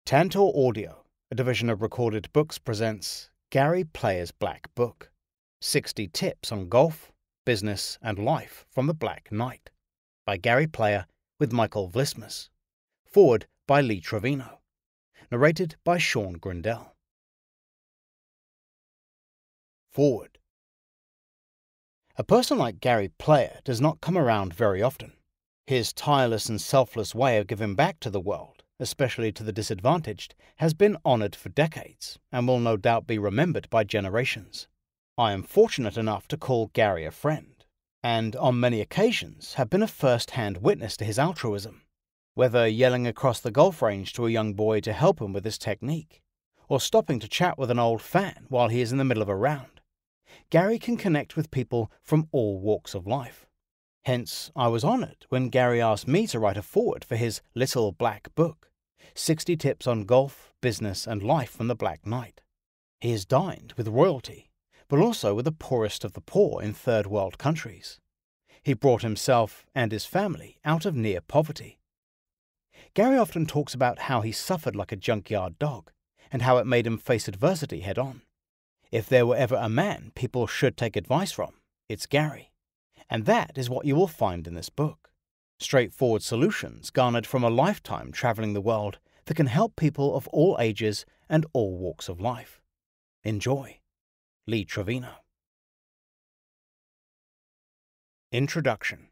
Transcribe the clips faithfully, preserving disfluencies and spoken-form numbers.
Tantor Audio, a division of Recorded Books, presents Gary Player's Black Book, sixty Tips on Golf, Business and Life from the Black Knight, by Gary Player with Michael Vlismas. Foreword by Lee Trevino. Narrated by Shaun Grindell. Foreword. A person like Gary Player does not come around very often. His tireless and selfless way of giving back to the world, especially to the disadvantaged, has been honoured for decades and will no doubt be remembered by generations. I am fortunate enough to call Gary a friend, and on many occasions have been a first-hand witness to his altruism, whether yelling across the golf range to a young boy to help him with his technique, or stopping to chat with an old fan while he is in the middle of a round. Gary can connect with people from all walks of life. Hence, I was honoured when Gary asked me to write a foreword for his little black book, sixty Tips on Golf, Business and Life from the Black Knight. He has dined with royalty, but also with the poorest of the poor in third world countries. He brought himself and his family out of near poverty. Gary often talks about how he suffered like a junkyard dog, and how it made him face adversity head-on. If there were ever a man people should take advice from, it's Gary. And that is what you will find in this book. Straightforward solutions garnered from a lifetime traveling the world that can help people of all ages and all walks of life. Enjoy. Lee Trevino. Introduction.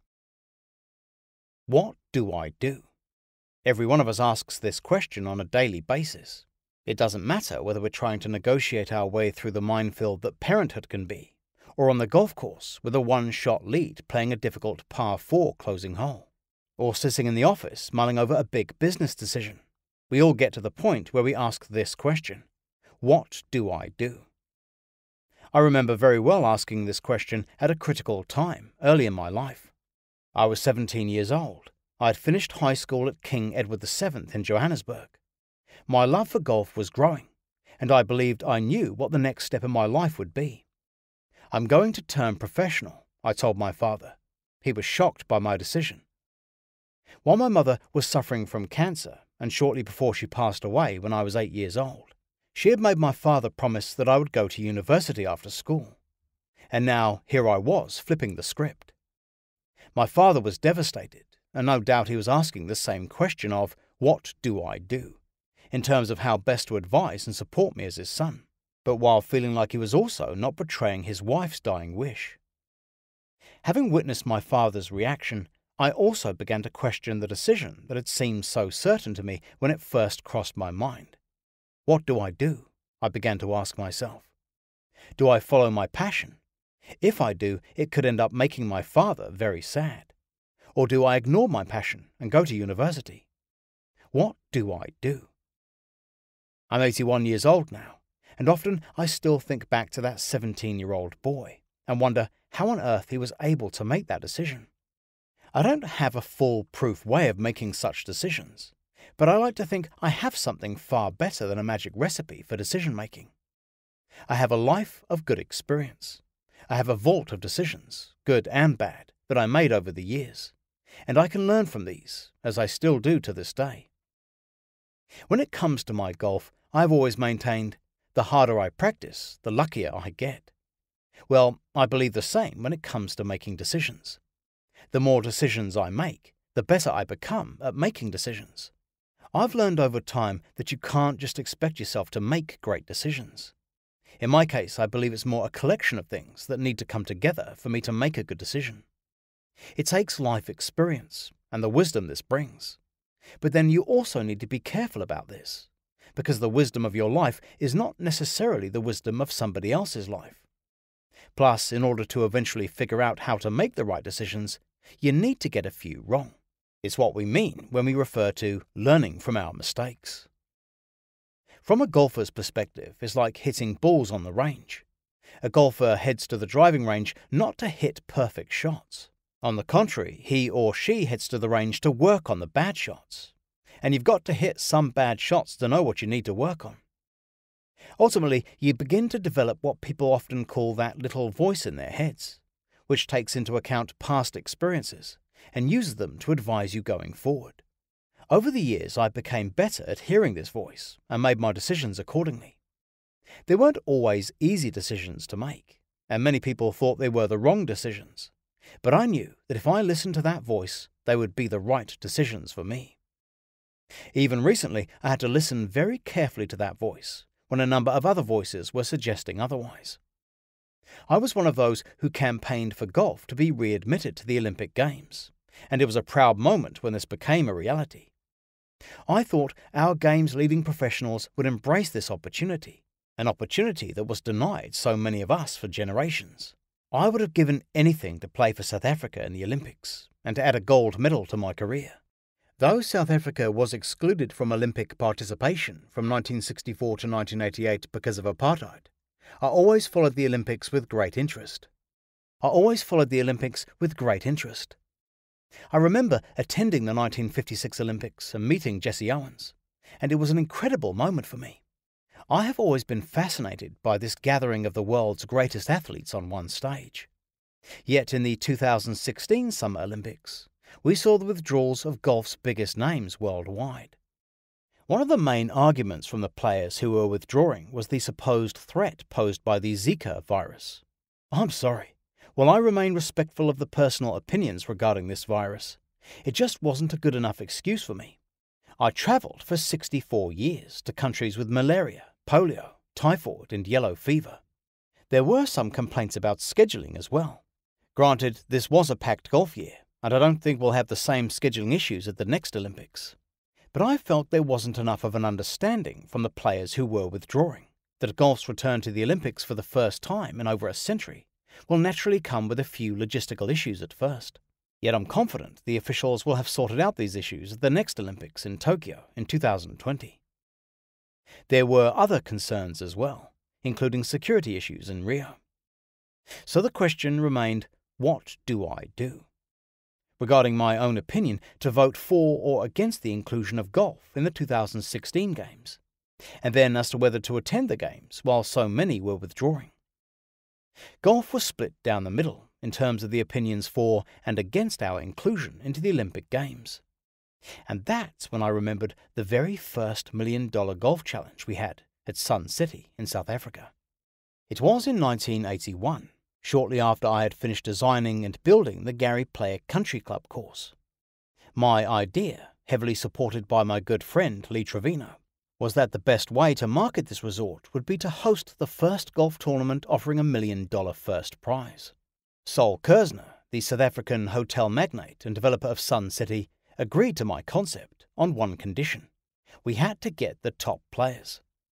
What do I do? Every one of us asks this question on a daily basis. It doesn't matter whether we're trying to negotiate our way through the minefield that parenthood can be, or on the golf course with a one-shot lead playing a difficult par four closing hole, or sitting in the office mulling over a big business decision. We all get to the point where we ask this question: what do I do? I remember very well asking this question at a critical time early in my life. I was seventeen years old. I had finished high school at King Edward the seventh in Johannesburg. My love for golf was growing, and I believed I knew what the next step in my life would be. I'm going to turn professional, I told my father. He was shocked by my decision. While my mother was suffering from cancer, and shortly before she passed away when I was eight years old, she had made my father promise that I would go to university after school. And now here I was flipping the script. My father was devastated, and no doubt he was asking the same question of, what do I do, in terms of how best to advise and support me as his son, but while feeling like he was also not betraying his wife's dying wish. Having witnessed my father's reaction, I also began to question the decision that had seemed so certain to me when it first crossed my mind. What do I do? I began to ask myself. Do I follow my passion? If I do, it could end up making my father very sad. Or do I ignore my passion and go to university? What do I do? I'm eighty-one years old now, and often I still think back to that seventeen-year-old boy and wonder how on earth he was able to make that decision. I don't have a foolproof way of making such decisions, but I like to think I have something far better than a magic recipe for decision-making. I have a life of good experience. I have a vault of decisions, good and bad, that I made over the years, and I can learn from these, as I still do to this day. When it comes to my golf, I've always maintained, the harder I practice, the luckier I get. Well, I believe the same when it comes to making decisions. The more decisions I make, the better I become at making decisions. I've learned over time that you can't just expect yourself to make great decisions. In my case, I believe it's more a collection of things that need to come together for me to make a good decision. It takes life experience and the wisdom this brings. But then you also need to be careful about this, because the wisdom of your life is not necessarily the wisdom of somebody else's life. Plus, in order to eventually figure out how to make the right decisions, you need to get a few wrong. It's what we mean when we refer to learning from our mistakes. From a golfer's perspective, it's like hitting balls on the range. A golfer heads to the driving range not to hit perfect shots. On the contrary, he or she heads to the range to work on the bad shots. And you've got to hit some bad shots to know what you need to work on. Ultimately, you begin to develop what people often call that little voice in their heads, which takes into account past experiences and uses them to advise you going forward. Over the years, I became better at hearing this voice and made my decisions accordingly. They weren't always easy decisions to make, and many people thought they were the wrong decisions. But I knew that if I listened to that voice, they would be the right decisions for me. Even recently, I had to listen very carefully to that voice when a number of other voices were suggesting otherwise. I was one of those who campaigned for golf to be readmitted to the Olympic Games, and it was a proud moment when this became a reality. I thought our games-leading professionals would embrace this opportunity, an opportunity that was denied so many of us for generations. I would have given anything to play for South Africa in the Olympics and to add a gold medal to my career. Though South Africa was excluded from Olympic participation from nineteen sixty-four to nineteen eighty-eight because of apartheid, I always followed the Olympics with great interest. I always followed the Olympics with great interest. I remember attending the nineteen fifty-six Olympics and meeting Jesse Owens, and it was an incredible moment for me. I have always been fascinated by this gathering of the world's greatest athletes on one stage. Yet in the two thousand sixteen Summer Olympics, we saw the withdrawals of golf's biggest names worldwide. One of the main arguments from the players who were withdrawing was the supposed threat posed by the Zika virus. I'm sorry. While I remain respectful of the personal opinions regarding this virus, it just wasn't a good enough excuse for me. I travelled for sixty-four years to countries with malaria, polio, typhoid and yellow fever. There were some complaints about scheduling as well. Granted, this was a packed golf year, and I don't think we'll have the same scheduling issues at the next Olympics. But I felt there wasn't enough of an understanding from the players who were withdrawing that golf's return to the Olympics for the first time in over a century will naturally come with a few logistical issues at first. Yet I'm confident the officials will have sorted out these issues at the next Olympics in Tokyo in two thousand twenty. There were other concerns as well, including security issues in Rio. So the question remained, what do I do? Regarding my own opinion to vote for or against the inclusion of golf in the two thousand sixteen Games, and then as to whether to attend the Games while so many were withdrawing. Golf was split down the middle in terms of the opinions for and against our inclusion into the Olympic Games. And that's when I remembered the very first million-dollar golf challenge we had at Sun City in South Africa. It was in nineteen eighty-one, shortly after I had finished designing and building the Gary Player Country Club course. My idea, heavily supported by my good friend Lee Trevino, was that the best way to market this resort would be to host the first golf tournament offering a million-dollar first prize. Sol Kersner, the South African hotel magnate and developer of Sun City, agreed to my concept on one condition. We had to get the top players.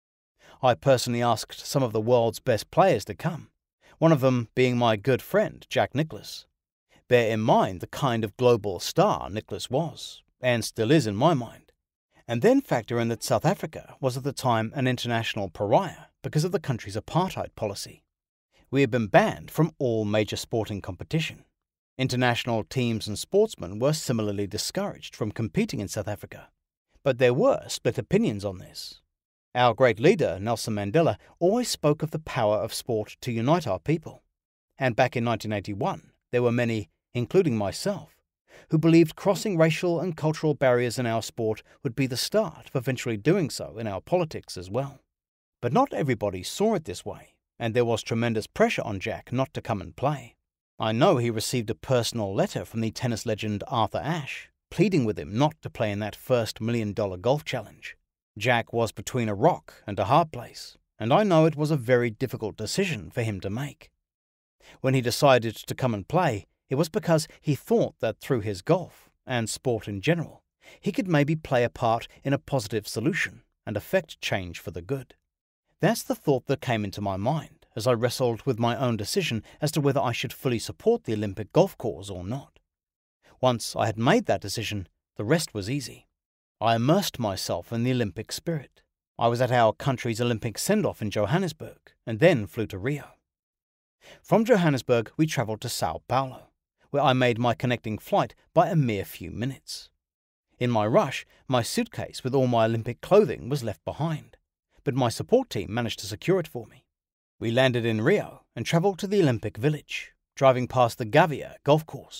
I personally asked some of the world's best players to come, one of them being my good friend Jack Nicklaus. Bear in mind the kind of global star Nicklaus was, and still is in my mind. And then factor in that South Africa was at the time an international pariah because of the country's apartheid policy. We had been banned from all major sporting competition. International teams and sportsmen were similarly discouraged from competing in South Africa. But there were split opinions on this. Our great leader, Nelson Mandela, always spoke of the power of sport to unite our people. And back in nineteen eighty-one, there were many, including myself, who believed crossing racial and cultural barriers in our sport would be the start of eventually doing so in our politics as well. But not everybody saw it this way, and there was tremendous pressure on Jack not to come and play. I know he received a personal letter from the tennis legend Arthur Ashe, pleading with him not to play in that first million-dollar golf challenge. Jack was between a rock and a hard place, and I know it was a very difficult decision for him to make. When he decided to come and play, it was because he thought that through his golf, and sport in general, he could maybe play a part in a positive solution and affect change for the good. That's the thought that came into my mind as I wrestled with my own decision as to whether I should fully support the Olympic golf cause or not. Once I had made that decision, the rest was easy. I immersed myself in the Olympic spirit. I was at our country's Olympic send-off in Johannesburg and then flew to Rio. From Johannesburg, we travelled to Sao Paulo, where I made my connecting flight by a mere few minutes. In my rush, my suitcase with all my Olympic clothing was left behind, but my support team managed to secure it for me. We landed in Rio and travelled to the Olympic Village, driving past the Gavia golf course,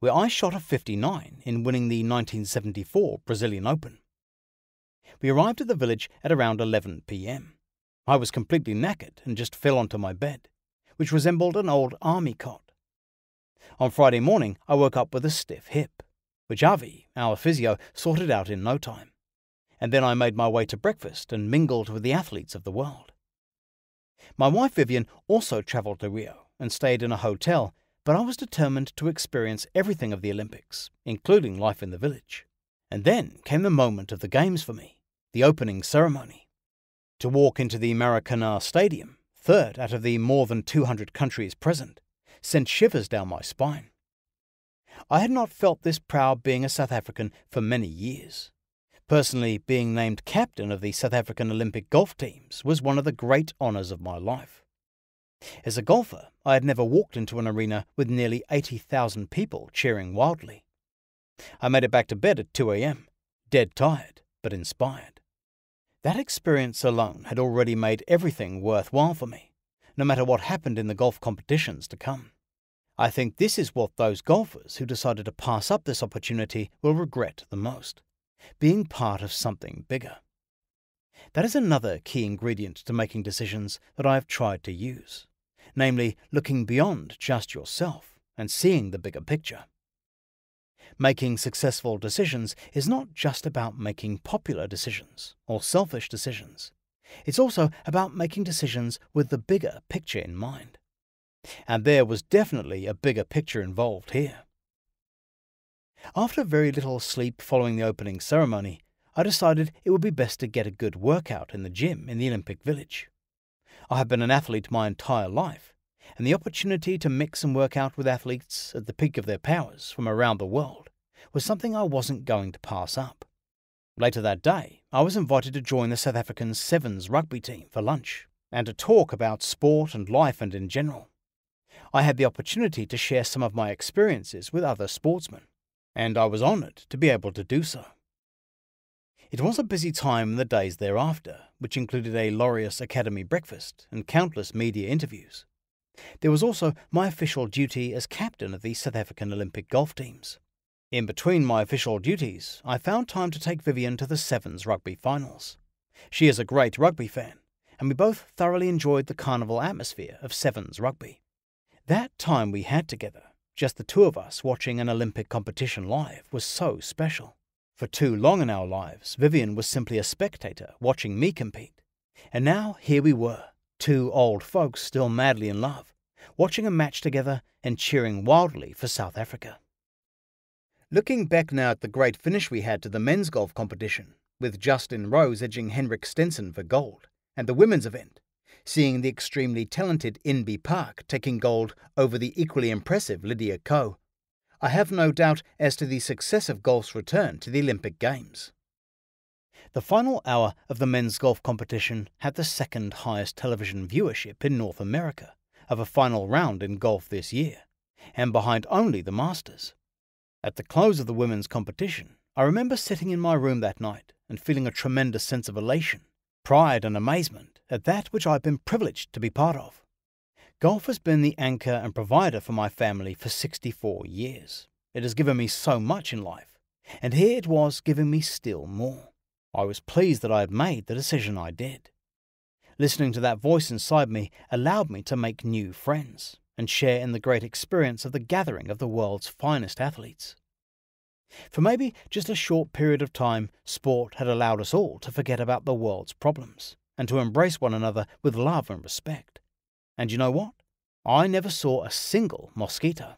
where I shot a fifty-nine in winning the nineteen seventy-four Brazilian Open. We arrived at the village at around eleven p m I was completely knackered and just fell onto my bed, which resembled an old army cot. On Friday morning, I woke up with a stiff hip, which Avi, our physio, sorted out in no time. And then I made my way to breakfast and mingled with the athletes of the world. My wife Vivian also travelled to Rio and stayed in a hotel, but I was determined to experience everything of the Olympics, including life in the village. And then came the moment of the games for me, the opening ceremony. To walk into the Maracanã Stadium, third out of the more than two hundred countries present, sent shivers down my spine. I had not felt this proud being a South African for many years. Personally, being named captain of the South African Olympic golf teams was one of the great honours of my life. As a golfer, I had never walked into an arena with nearly eighty thousand people cheering wildly. I made it back to bed at two a m, dead tired, but inspired. That experience alone had already made everything worthwhile for me, no matter what happened in the golf competitions to come. I think this is what those golfers who decided to pass up this opportunity will regret the most, being part of something bigger. That is another key ingredient to making decisions that I have tried to use, namely looking beyond just yourself and seeing the bigger picture. Making successful decisions is not just about making popular decisions or selfish decisions. It's also about making decisions with the bigger picture in mind. And there was definitely a bigger picture involved here. After very little sleep following the opening ceremony, I decided it would be best to get a good workout in the gym in the Olympic Village. I have been an athlete my entire life, and the opportunity to mix and work out with athletes at the peak of their powers from around the world was something I wasn't going to pass up. Later that day, I was invited to join the South African Sevens rugby team for lunch and to talk about sport and life and in general. I had the opportunity to share some of my experiences with other sportsmen, and I was honoured to be able to do so. It was a busy time in the days thereafter, which included a Laureus Academy breakfast and countless media interviews. There was also my official duty as captain of the South African Olympic golf teams. In between my official duties, I found time to take Vivian to the Sevens rugby finals. She is a great rugby fan, and we both thoroughly enjoyed the carnival atmosphere of Sevens rugby. That time we had together, just the two of us watching an Olympic competition live, was so special. For too long in our lives, Vivian was simply a spectator watching me compete. And now here we were, two old folks still madly in love, watching a match together and cheering wildly for South Africa. Looking back now at the great finish we had to the men's golf competition, with Justin Rose edging Henrik Stenson for gold, and the women's event, seeing the extremely talented Inby Park taking gold over the equally impressive Lydia Ko, I have no doubt as to the success of golf's return to the Olympic Games. The final hour of the men's golf competition had the second highest television viewership in North America of a final round in golf this year, and behind only the Masters. At the close of the women's competition, I remember sitting in my room that night and feeling a tremendous sense of elation, pride and amazement at that which I had been privileged to be part of. Golf has been the anchor and provider for my family for sixty-four years. It has given me so much in life, and here it was giving me still more. I was pleased that I had made the decision I did. Listening to that voice inside me allowed me to make new friends and share in the great experience of the gathering of the world's finest athletes. For maybe just a short period of time, sport had allowed us all to forget about the world's problems and to embrace one another with love and respect. And you know what? I never saw a single mosquito.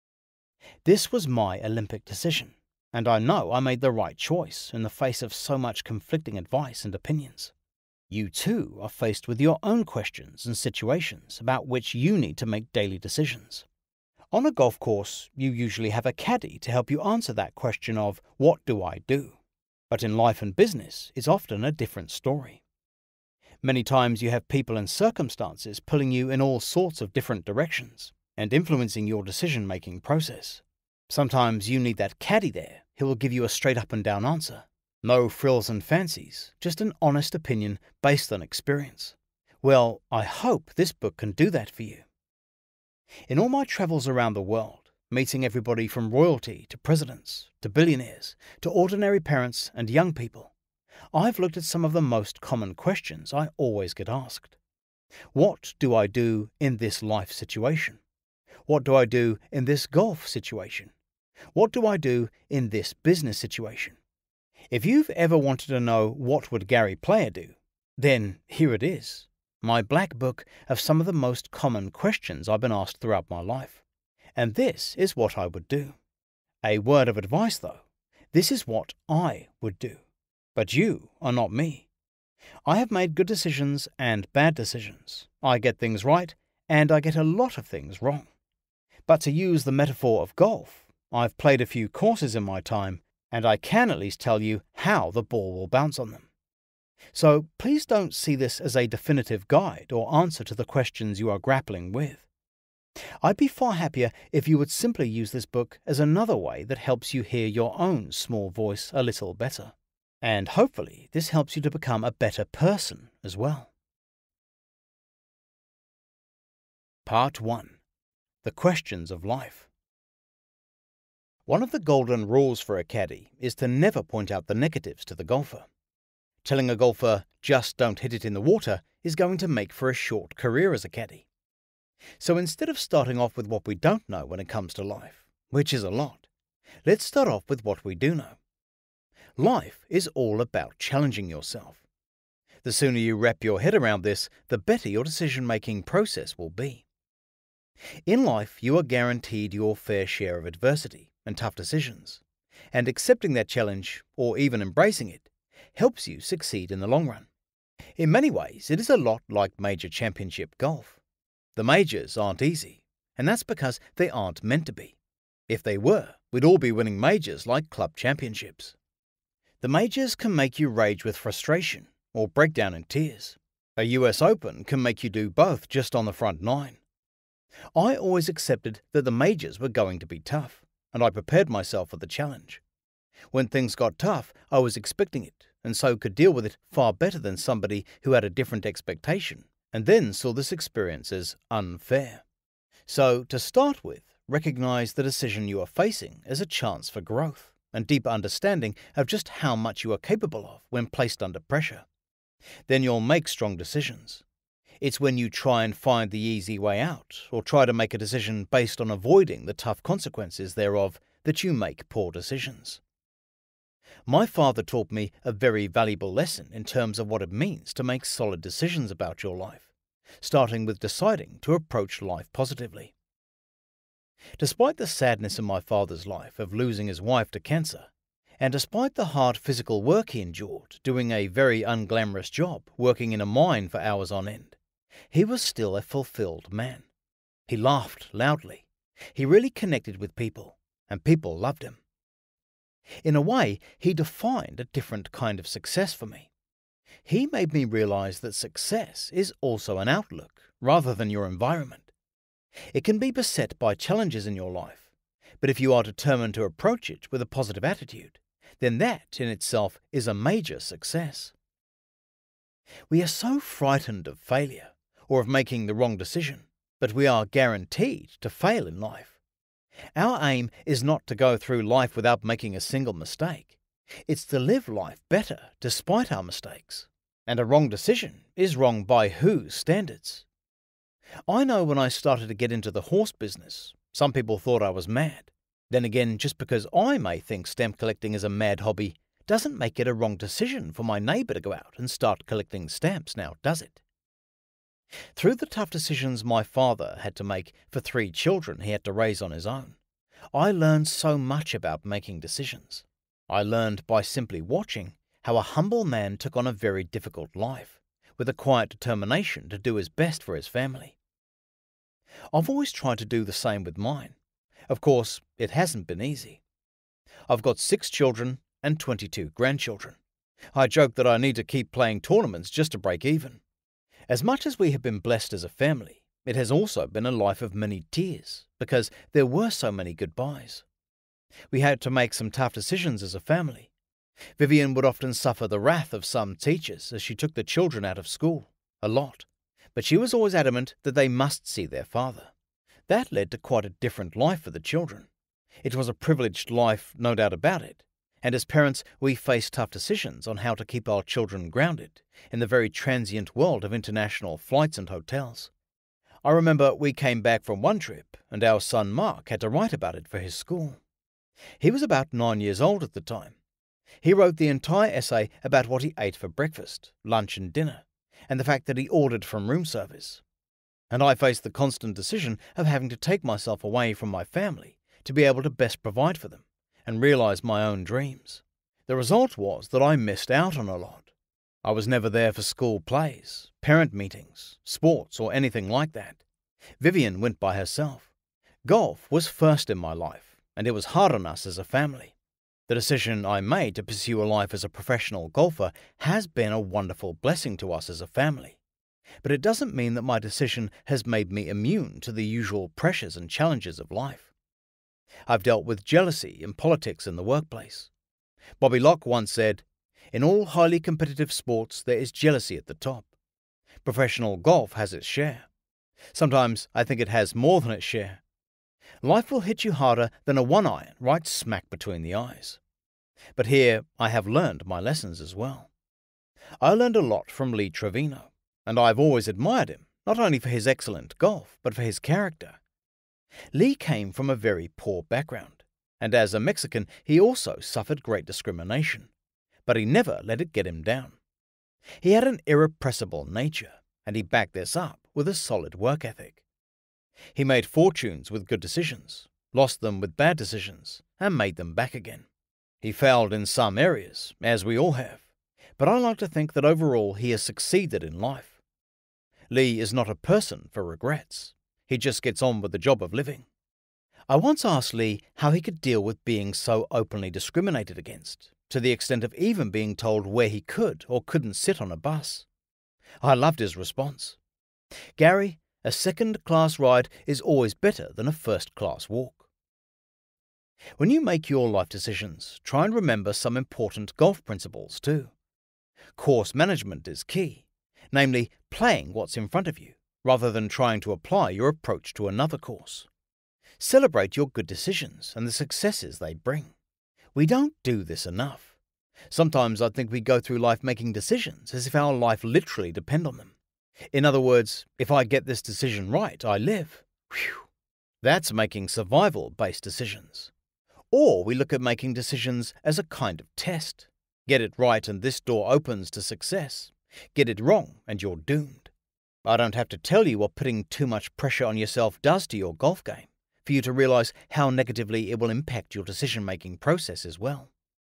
This was my Olympic decision, and I know I made the right choice in the face of so much conflicting advice and opinions. You too are faced with your own questions and situations about which you need to make daily decisions. On a golf course, you usually have a caddy to help you answer that question of, what do I do? But in life and business, it's often a different story. Many times you have people and circumstances pulling you in all sorts of different directions and influencing your decision-making process. Sometimes you need that caddy there who will give you a straight up and down answer. No frills and fancies, just an honest opinion based on experience. Well, I hope this book can do that for you. In all my travels around the world, meeting everybody from royalty to presidents, to billionaires, to ordinary parents and young people, I've looked at some of the most common questions I always get asked. What do I do in this life situation? What do I do in this golf situation? What do I do in this business situation? If you've ever wanted to know what would Gary Player do, then here it is, my black book of some of the most common questions I've been asked throughout my life. And this is what I would do. A word of advice though, this is what I would do. But you are not me. I have made good decisions and bad decisions. I get things right, and I get a lot of things wrong. But to use the metaphor of golf, I've played a few courses in my time, and I can at least tell you how the ball will bounce on them. So please don't see this as a definitive guide or answer to the questions you are grappling with. I'd be far happier if you would simply use this book as another way that helps you hear your own small voice a little better. And hopefully this helps you to become a better person as well. Part one. The Questions of Life. One of the golden rules for a caddy is to never point out the negatives to the golfer. Telling a golfer, just don't hit it in the water, is going to make for a short career as a caddy. So instead of starting off with what we don't know when it comes to life, which is a lot, let's start off with what we do know. Life is all about challenging yourself. The sooner you wrap your head around this, the better your decision-making process will be. In life, you are guaranteed your fair share of adversity and tough decisions, and accepting that challenge, or even embracing it, helps you succeed in the long run. In many ways, it is a lot like major championship golf. The majors aren't easy, and that's because they aren't meant to be. If they were, we'd all be winning majors like club championships. The majors can make you rage with frustration or break down in tears. A U S Open can make you do both just on the front nine. I always accepted that the majors were going to be tough, and I prepared myself for the challenge. When things got tough, I was expecting it, and so could deal with it far better than somebody who had a different expectation, and then saw this experience as unfair. So, to start with, recognize the decision you are facing as a chance for growth and deeper understanding of just how much you are capable of when placed under pressure. Then you'll make strong decisions. It's when you try and find the easy way out, or try to make a decision based on avoiding the tough consequences thereof, that you make poor decisions. My father taught me a very valuable lesson in terms of what it means to make solid decisions about your life, starting with deciding to approach life positively. Despite the sadness in my father's life of losing his wife to cancer, and despite the hard physical work he endured doing a very unglamorous job working in a mine for hours on end, he was still a fulfilled man. He laughed loudly. He really connected with people, and people loved him. In a way, he defined a different kind of success for me. He made me realize that success is also an outlook rather than your environment. It can be beset by challenges in your life, but if you are determined to approach it with a positive attitude, then that in itself is a major success. We are so frightened of failure or of making the wrong decision, but we are guaranteed to fail in life. Our aim is not to go through life without making a single mistake. It's to live life better despite our mistakes. And a wrong decision is wrong by whose standards? I know when I started to get into the horse business, some people thought I was mad. Then again, just because I may think stamp collecting is a mad hobby doesn't make it a wrong decision for my neighbour to go out and start collecting stamps now, does it? Through the tough decisions my father had to make for three children he had to raise on his own, I learned so much about making decisions. I learned by simply watching how a humble man took on a very difficult life, with a quiet determination to do his best for his family. I've always tried to do the same with mine. Of course, it hasn't been easy. I've got six children and twenty-two grandchildren. I joke that I need to keep playing tournaments just to break even. As much as we have been blessed as a family, it has also been a life of many tears, because there were so many goodbyes. We had to make some tough decisions as a family. Vivian would often suffer the wrath of some teachers as she took the children out of school, a lot, but she was always adamant that they must see their father. That led to quite a different life for the children. It was a privileged life, no doubt about it, and as parents we faced tough decisions on how to keep our children grounded in the very transient world of international flights and hotels. I remember we came back from one trip and our son Mark had to write about it for his school. He was about nine years old at the time. He wrote the entire essay about what he ate for breakfast, lunch and dinner, and the fact that he ordered from room service. And I faced the constant decision of having to take myself away from my family to be able to best provide for them and realize my own dreams. The result was that I missed out on a lot. I was never there for school plays, parent meetings, sports, or anything like that. Vivian went by herself. Golf was first in my life, and it was hard on us as a family. The decision I made to pursue a life as a professional golfer has been a wonderful blessing to us as a family. But it doesn't mean that my decision has made me immune to the usual pressures and challenges of life. I've dealt with jealousy and politics in the workplace. Bobby Locke once said, "In all highly competitive sports there is jealousy at the top. Professional golf has its share. Sometimes I think it has more than its share. Life will hit you harder than a one-iron right smack between the eyes." But here I have learned my lessons as well. I learned a lot from Lee Trevino, and I've always admired him, not only for his excellent golf, but for his character. Lee came from a very poor background, and as a Mexican he also suffered great discrimination, but he never let it get him down. He had an irrepressible nature, and he backed this up with a solid work ethic. He made fortunes with good decisions, lost them with bad decisions, and made them back again. He failed in some areas, as we all have, but I like to think that overall he has succeeded in life. Lee is not a person for regrets. He just gets on with the job of living. I once asked Lee how he could deal with being so openly discriminated against, to the extent of even being told where he could or couldn't sit on a bus. I loved his response. "Gary, a second-class ride is always better than a first-class walk." When you make your life decisions, try and remember some important golf principles too. Course management is key, namely playing what's in front of you, rather than trying to apply your approach to another course. Celebrate your good decisions and the successes they bring. We don't do this enough. Sometimes I think we go through life making decisions as if our life literally depend on them. In other words, if I get this decision right, I live. Whew. That's making survival-based decisions. Or we look at making decisions as a kind of test. Get it right and this door opens to success. Get it wrong and you're doomed. I don't have to tell you what putting too much pressure on yourself does to your golf game, for you to realize how negatively it will impact your decision-making process as well.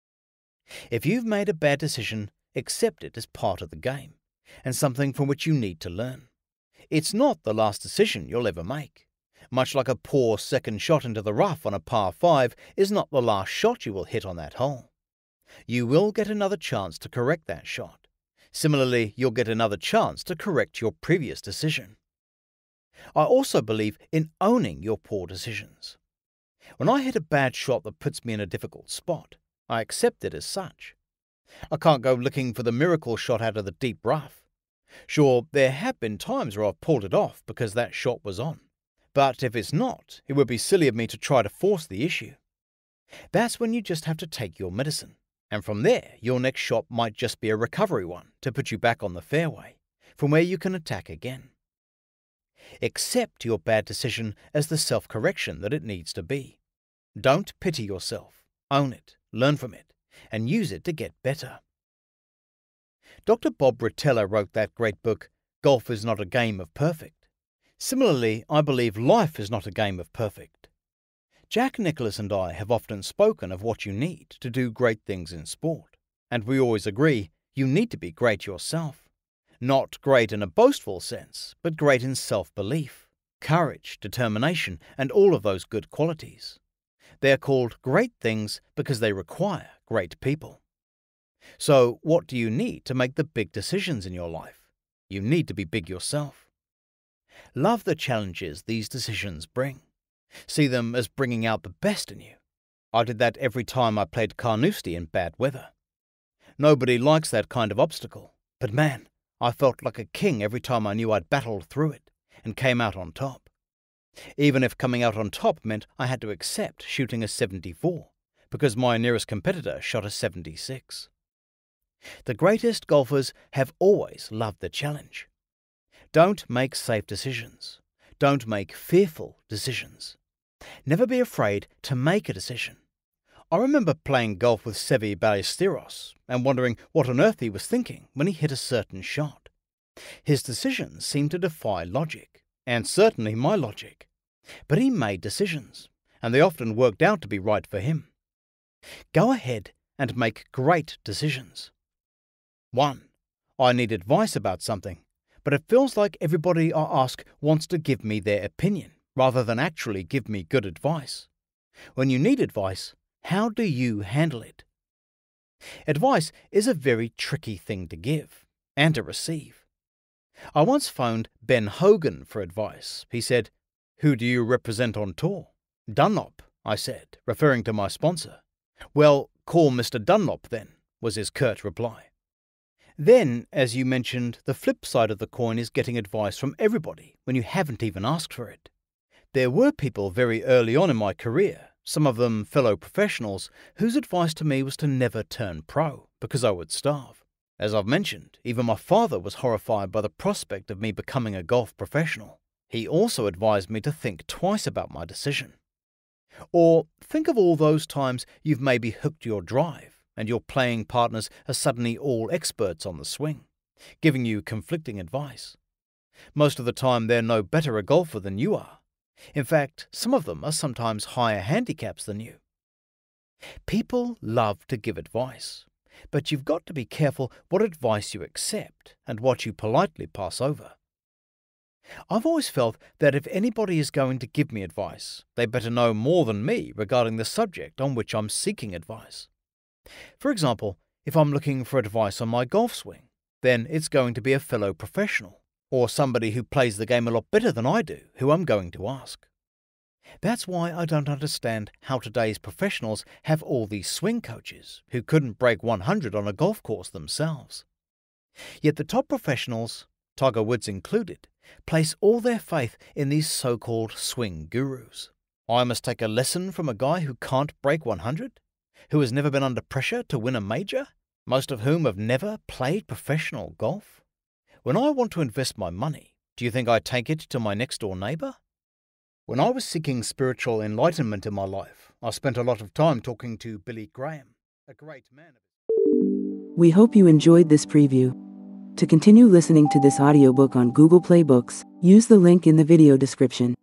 If you've made a bad decision, accept it as part of the game, and something from which you need to learn. It's not the last decision you'll ever make. Much like a poor second shot into the rough on a par five is not the last shot you will hit on that hole. You will get another chance to correct that shot. Similarly, you'll get another chance to correct your previous decision. I also believe in owning your poor decisions. When I hit a bad shot that puts me in a difficult spot, I accept it as such. I can't go looking for the miracle shot out of the deep rough. Sure, there have been times where I've pulled it off because that shot was on. But if it's not, it would be silly of me to try to force the issue. That's when you just have to take your medicine. And from there, your next shot might just be a recovery one to put you back on the fairway, from where you can attack again. Accept your bad decision as the self-correction that it needs to be. Don't pity yourself. Own it, learn from it, and use it to get better. Doctor Bob Rotella wrote that great book, Golf is Not a Game of Perfect. Similarly, I believe life is not a game of perfect. Jack Nicholas and I have often spoken of what you need to do great things in sport, and we always agree you need to be great yourself. Not great in a boastful sense, but great in self-belief, courage, determination, and all of those good qualities. They are called great things because they require great people. So, what do you need to make the big decisions in your life? You need to be big yourself. Love the challenges these decisions bring. See them as bringing out the best in you. I did that every time I played Carnoustie in bad weather. Nobody likes that kind of obstacle, but man, I felt like a king every time I knew I'd battled through it and came out on top. even if coming out on top meant I had to accept shooting a seventy-four, because my nearest competitor shot a seventy-six. The greatest golfers have always loved the challenge. Don't make safe decisions. Don't make fearful decisions. Never be afraid to make a decision. I remember playing golf with Sevi Ballesteros and wondering what on earth he was thinking when he hit a certain shot. His decisions seemed to defy logic, and certainly my logic. But he made decisions, and they often worked out to be right for him. Go ahead and make great decisions. one. I need advice about something, but it feels like everybody I ask wants to give me their opinion, rather than actually give me good advice. When you need advice, how do you handle it? Advice is a very tricky thing to give and to receive. I once phoned Ben Hogan for advice. He said, "Who do you represent on tour?" "Dunlop," I said, referring to my sponsor. "Well, call Mister Dunlop then," was his curt reply. Then, as you mentioned, the flip side of the coin is getting advice from everybody when you haven't even asked for it. There were people very early on in my career, some of them fellow professionals, whose advice to me was to never turn pro, because I would starve. As I've mentioned, even my father was horrified by the prospect of me becoming a golf professional. He also advised me to think twice about my decision. Or think of all those times you've maybe hooked your drive, and your playing partners are suddenly all experts on the swing, giving you conflicting advice. Most of the time they're no better a golfer than you are. In fact, some of them are sometimes higher handicaps than you. People love to give advice, but you've got to be careful what advice you accept and what you politely pass over. I've always felt that if anybody is going to give me advice, they better know more than me regarding the subject on which I'm seeking advice. For example, if I'm looking for advice on my golf swing, then it's going to be a fellow professional, or somebody who plays the game a lot better than I do, who I'm going to ask. That's why I don't understand how today's professionals have all these swing coaches who couldn't break one hundred on a golf course themselves. Yet the top professionals, Tiger Woods included, place all their faith in these so-called swing gurus. I must take a lesson from a guy who can't break one hundred? Who has never been under pressure to win a major? Most of whom have never played professional golf? When I want to invest my money, do you think I take it to my next-door neighbour? When I was seeking spiritual enlightenment in my life, I spent a lot of time talking to Billy Graham, a great man. We hope you enjoyed this preview. To continue listening to this audiobook on Google Play Books, use the link in the video description.